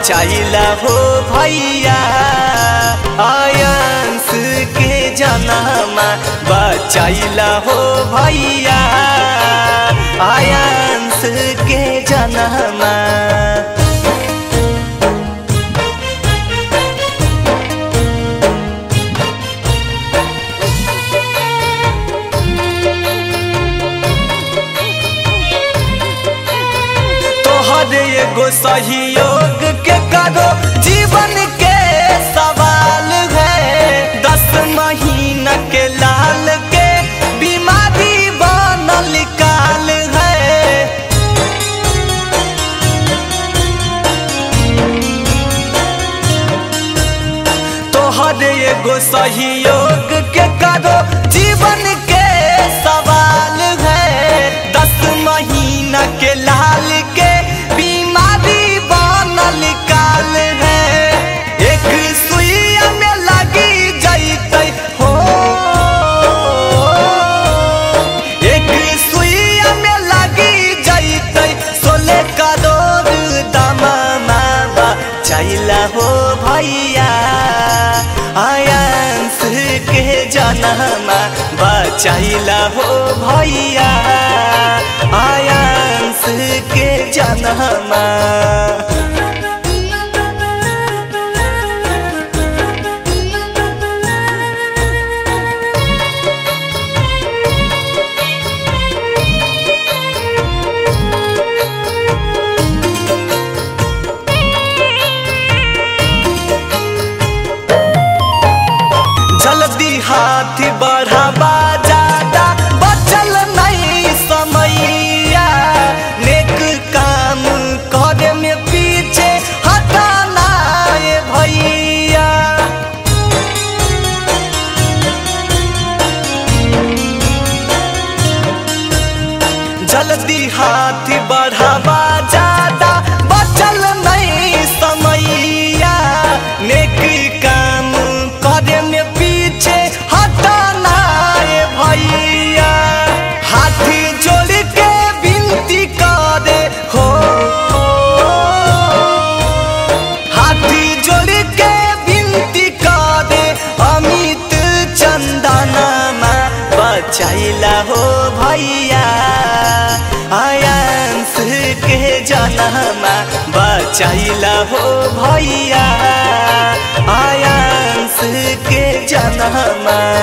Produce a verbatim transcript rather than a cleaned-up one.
बचाइला हो भैया आयांस के जनमा बचाइला हो भैया आयांस के जनमा। एगो सहयोग के करो जीवन के सवाल है। दस महीना के लाल के बीमारी बनल काल है। तोहर एगो सहयोग के करो जीवन के सवाल है। दस महीना के लाल के बीमारी बनल काल है। एक सुइया में लगी जैते हो एक सुइया में लगी जैते सोलह करोड़ दमा बचाइला हो भैया आयांस के जनमा बचाइला हो भैया आयांस के जनमा। जल्दी हाथ बढ़ावा ज्यादा बचल नहीं समैया। नेक काम करे में पीछे हटाना है भैया। जल्दी हाथ बढ़ावा ज्यादा बचल नहीं समैया। नेक काम करे में पीछे हटाना है भैया। हाथ जोड़ के विनती करे हो हाथ जोड़ के विनती करे अमित चंदनमा बचाइला हो भैया आयांस के जनमा बचाइला हो भैया आयांस के जनमा।